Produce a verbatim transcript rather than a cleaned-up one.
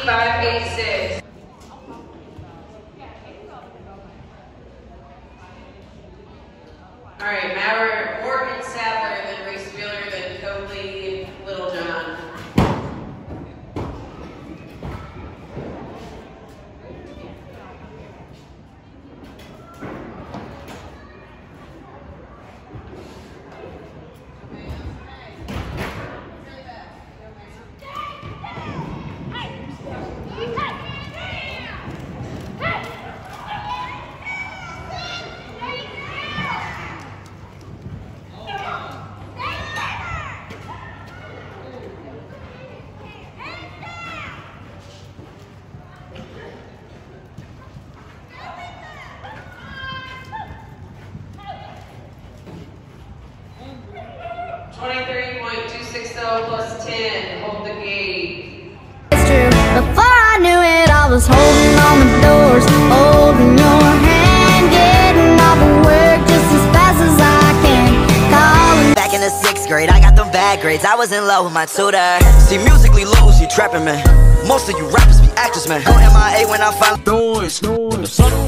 five eighty-six. All right, Maverick, Morgan, Sadler, then Reese Wheeler, then Copley, Littlejohn. twenty-three point two six zero plus ten, hold the gate. It's true, before I knew it, I was holding on the doors, holding your hand, getting off of work just as fast as I can. Calling. Back in the sixth grade, I got them bad grades, I was in love with my tutor. See, musically loose, you trapping, man. Most of you rappers be actors, man. Go M I A when I find noise, noise.